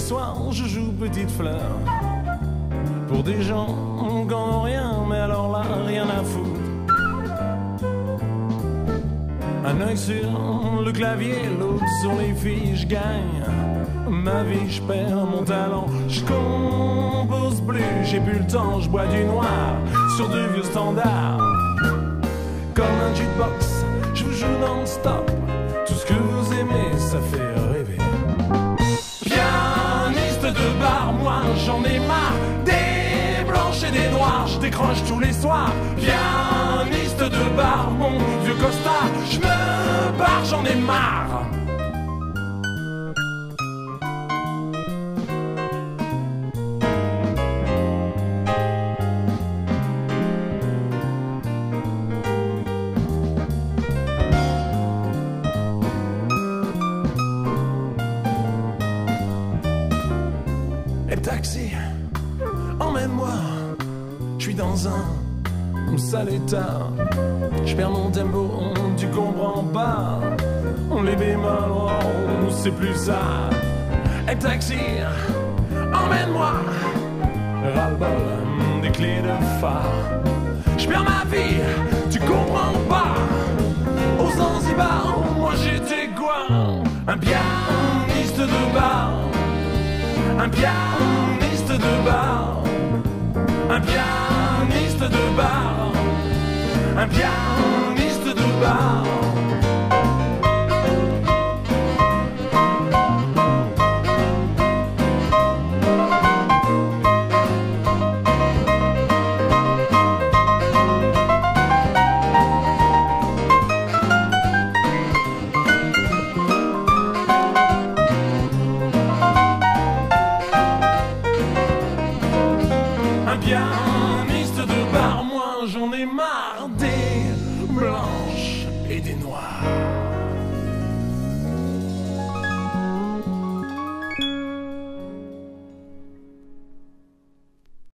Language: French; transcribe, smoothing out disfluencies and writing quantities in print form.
soirs, je joue petite fleur pour des gens qui n'ont rien, mais alors là, rien à foutre. Un œil sur le clavier, l'autre sur les filles, je gagne ma vie, je perds mon talent. Je compose plus, j'ai plus le temps, je bois du noir sur de vieux standards. Comme un jukebox, je vous joue non-stop. Tout ce que vous aimez, ça fait rêver. Pianiste de bar, moi j'en ai marre. Des blanches et des noirs, je décroche tous les soirs. Pianiste de bar, mon vieux costard, je me barre, j'en ai marre. Et taxi, emmène-moi, je suis dans un sale état. Je perds mon tempo, tu comprends pas. Les bémols, oh, c'est plus ça. Et taxi, emmène-moi, ras-le-bol des clés de phare. Je perds ma vie, tu comprends pas. Aux Zanzibar, moi j'étais quoi? Un pianiste de bar. Un pianiste de bar, un pianiste de bar, un pianiste de bar. Un pianiste de bar, moi j'en ai marre.